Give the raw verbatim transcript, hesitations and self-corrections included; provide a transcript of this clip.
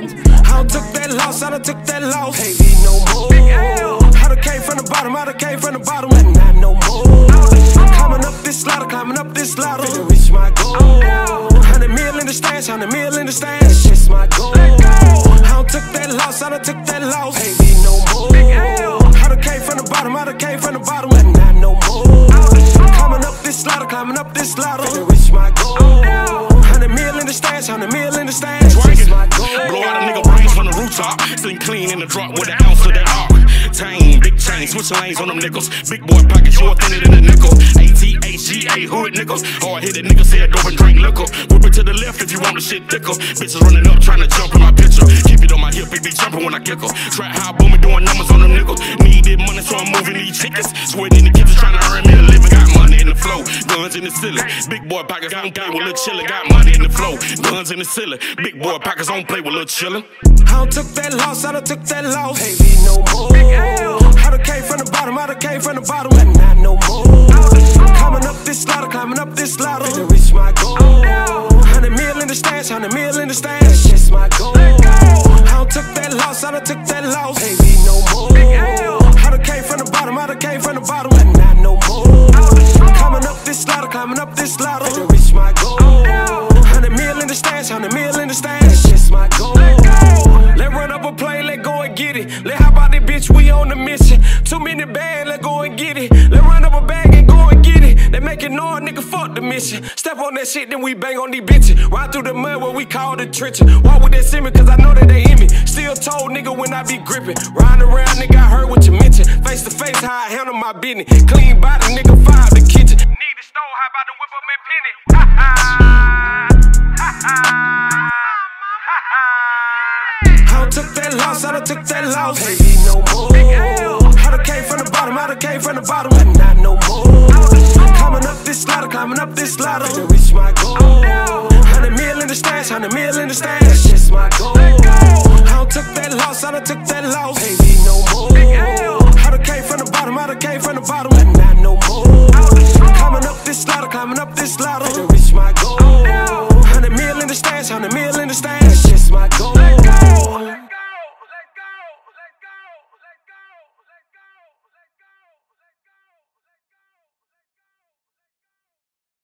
I took that loss, I done took that loss. Can't be no more. I done came from the bottom, I done came from the bottom, and not no more. Climbing up this ladder, climbing up this ladder to reach my goal. Hundred mil in the stands, hundred mil in the stands. That's just my goal. I done took that loss, I done took that loss. Can't be no more. I done came from the bottom, I done came from the bottom, and not no more. Climbing up this ladder, climbing up this ladder to reach my goal. Hundred mil in the stands, hundred mil in the stands. That's just my goal. Blow out a nigga brains from the rooftop. Sitting clean in the drop with an ounce of that arc. Tame, big chain, switching lanes on them nickels. Big boy pockets, you thinner than a nickel. A T H G A hood nickels. Hard hit it, niggas said dope and drink liquor. Whip it to the left if you want the shit thicker. Bitches running up trying to jump in my picture. Keep it on my hip, it be jumping when I kick her. Trap high booming, doing numbers on them nickels. Need that money, so I'm moving these chickens. Sweating in the kitchen, trying to earn me a living. Got money in the flow, guns in the ceiling. Big boy pockets on play with little chillin'. Got money in the flow, guns in the ceiling. Big boy pockets on play with little chillin'. I done took that loss, I done took that loss. Can't be no more. I done came from the bottom, I done came from the bottom, and not no more. Climbing up this ladder, climbing up this ladder to reach my goal. Hundred mil in the stands, hundred mil in the stands. That's just my goal. I done took that loss, I done took that loss. Can't be no more. I done came from the bottom, I done came from the bottom, and not no more. Climbing up this ladder, climbing up this ladder to reach my goal. Hundred mil in the stands, hundred mil in the stands. That's just my goal. Let run up a play, let go and get it. Let hop out this bitch, we on the mission. Too many bags, let go and get it. Let run up a bag and go and get it. They make it noise, nigga, fuck the mission. Step on that shit, then we bang on these bitches. Ride through the mud, what we call the trenches. Walk with that semi, cause I know that they in me. Still told, nigga, when I be gripping. Riding around, nigga, I heard what you mentioned. Face to face, how I handle my business. Clean body, nigga, fire the kitchen. Need the stove, how about to whip up and pin it? Ha ha. Ha ha. I done took that loss, I done took that loss. Can't be no more. I done came from the bottom, I done came from the bottom, and not no more. Climbing up this ladder, climbing up this ladder to reach my goal. Hundred mil in the stands, hundred mil in the stands. That's just my goal. I done took that loss, I done took that loss.